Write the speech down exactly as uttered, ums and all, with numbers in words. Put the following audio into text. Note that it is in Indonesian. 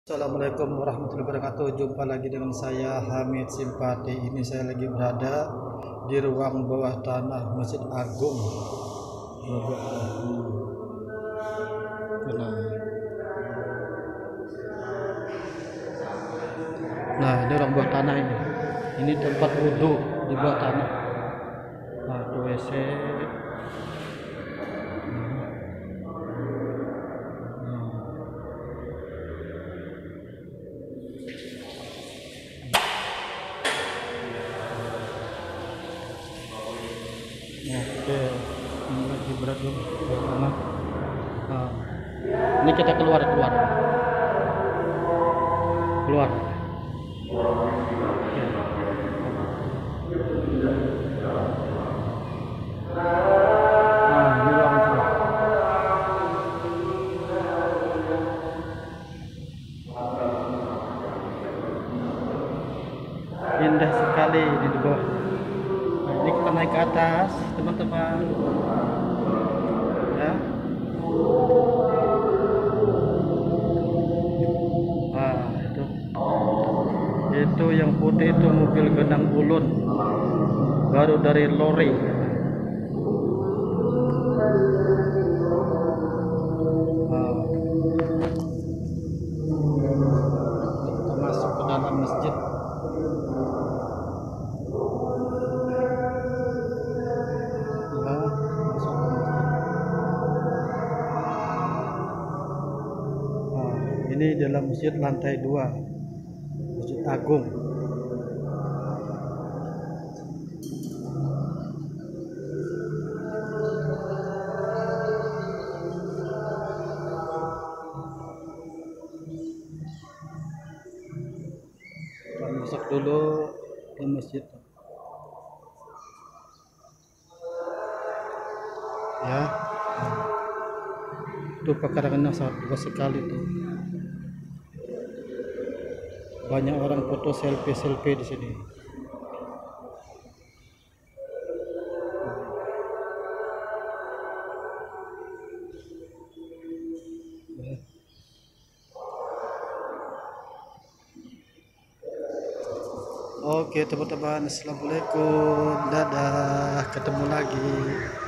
Assalamualaikum warahmatullahi wabarakatuh. Jumpa lagi dengan saya Hamid Simpati. Ini saya lagi berada di ruang bawah tanah Masjid Agung. Nah, ini ruang bawah tanah ini. Ini tempat wudhu di bawah tanah. Nah, itu W C. Oke, ini lagi berada di tanah. Nah, ini kita keluar keluar keluar. Oke. Nah, ini ruangan sini. Indah sekali di bawah. Nah, ini kita naik ke atas, teman-teman. Ya. Nah, itu. Itu yang putih itu mobil Genang Ulun. Baru dari lori. Nah, kita masuk ke dalam masjid. Ini dalam masjid lantai dua, Masjid Agung. Kita masuk dulu ke masjid. Ya, itu pekarangannya sangat luas sekali tuh. Banyak orang foto selfie selfie di sini. Oke teman-teman, assalamualaikum, dadah, ketemu lagi.